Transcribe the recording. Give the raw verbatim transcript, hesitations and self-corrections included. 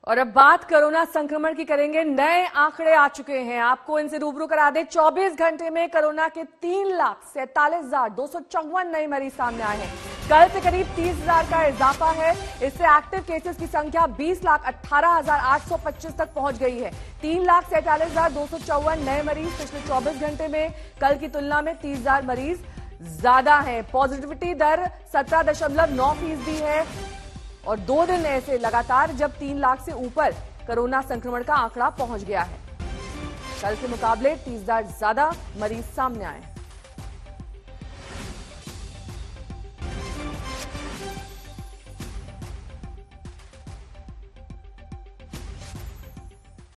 और अब बात कोरोना संक्रमण की करेंगे। नए आंकड़े आ चुके हैं, आपको इनसे रूबरू करा दें। चौबीस घंटे में कोरोना के तीन लाख सैंतालीस हजार दो सौ चौवन नए मरीज सामने आए हैं। कल से करीब तीस हजार का इजाफा है। इससे एक्टिव केसेस की संख्या बीस लाख अट्ठारह हजार आठ सौ पच्चीस तक पहुंच गई है। तीन लाख सैंतालीस हजार दो सौ चौवन नए मरीज पिछले चौबीस घंटे में कल की तुलना में तीस हजार मरीज ज्यादा है। पॉजिटिविटी दर सत्रह दशमलव नौ फीसदी है और दो दिन ऐसे लगातार जब तीन लाख से ऊपर कोरोना संक्रमण का आंकड़ा पहुंच गया है। कल के मुकाबले तीस हजार ज्यादा मरीज सामने आए हैं।